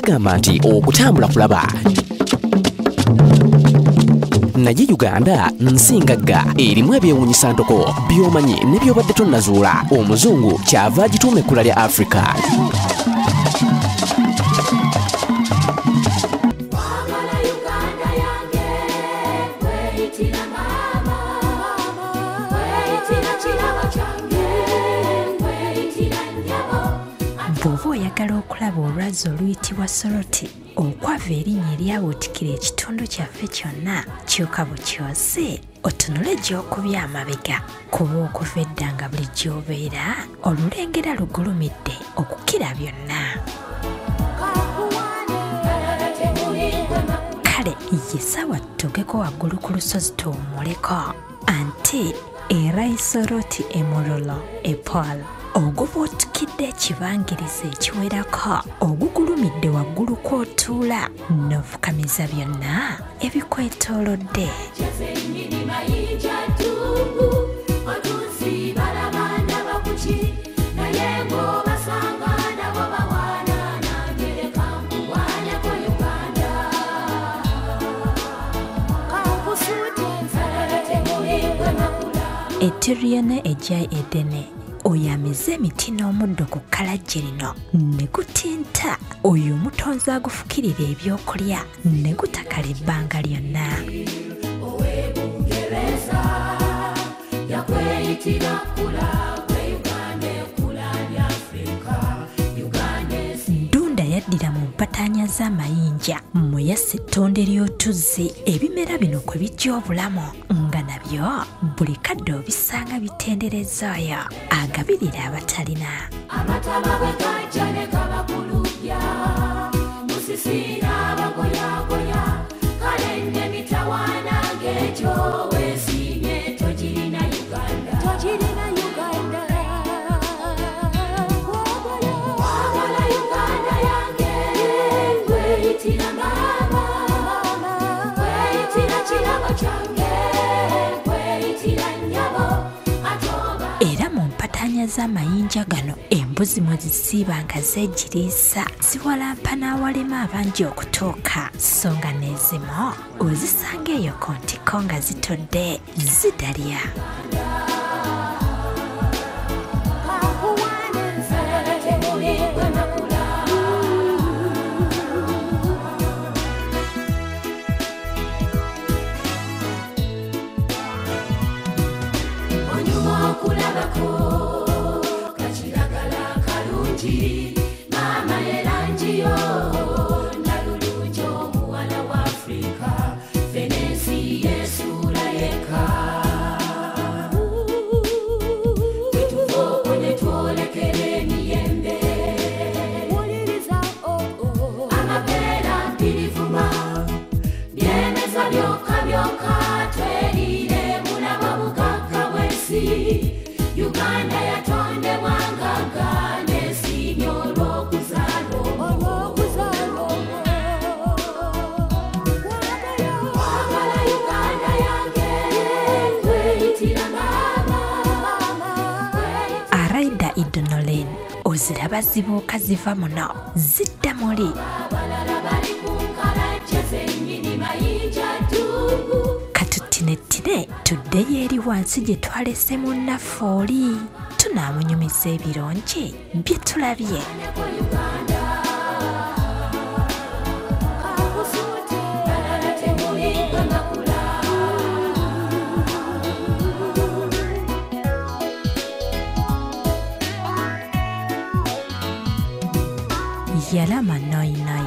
gagamba nti okutambula kulaba. Naye Uganda nsingagga erimu ebyewuunyisa ntoko by'omanyi ne by'obadde tonnazuula. Omuzungu kyava agituuma ekkula lya Africa. Bw'oba oyagala okulaba olwazi oluyitibwa Soroti, okwava erinnya eryawuutikira ekitundu kyaffe kyonna, kyokka bukyose otunule gy'okubya amabega, kuba okuva edda nga buli gy'obeera olulengera lugulumidde okukira byonna. Kale yesawa tugeko waggulu ku lusozi tuwummuleko anti era Soroti emulolo epol oguba otukidde ekibangirizi ekiwerako ogugulumidde waggulu kw'otuula n'ofukamiza byonna ebikwetoolodde. Etiriyene ejja edene oyamize emiti n'omuddo ku kkalajje lino ne gutinta oyo omutonzi agufukirira ebyokulya ne gutakala ebbanga lyonna. Ddunda yaddira mu mpataanya z'amayinja mwe yassa ettonde ly'otuzzi ebimera bino kwe bijja obulamu nga nabyo buli kadde obisanga bitendereza oyo agabirira abatalina. Amataba bwe gajja ne gabakulubya musisira abagoyagoya kale n'emitawaana ng'egyo weesiimye togirina Uganda. Togirina Uganda. Wagala Uganda yange weyitira mama weyitira kirabo kyange. Era mu mpataanya z'amayinja gano embuzi mwe zisiiba nga zeegiriisa ziwalampa n'awalema abangi okutuuka, so nga n'ezimu ozisanga eyo ku ntiko nga zitodde zidalya. Uganda yatonde mwangaga n'esiimye olw'okuzaalwa wagala Uganda yange weyitira mama. Araida Idonolin oziraba zibuuka ziva muno zidda muli. Katutinetine tuddeyo eri wansi gye twalese munnaffe oli tunaamunyumiza ebirungi bye tulabye. Yalama noyinoyi.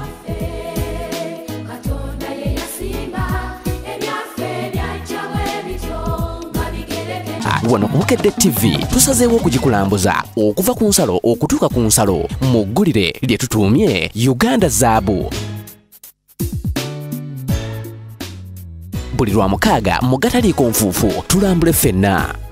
Wano ku Bukedde TV tusazeewo okugikulambuza okuva ku nsalo okutuuka ku nsalo mu ggulire lye tutuumye Uganda Zaabu. Buli lwa mukaaga mu gataliiko nfuufu tulambule ffenna.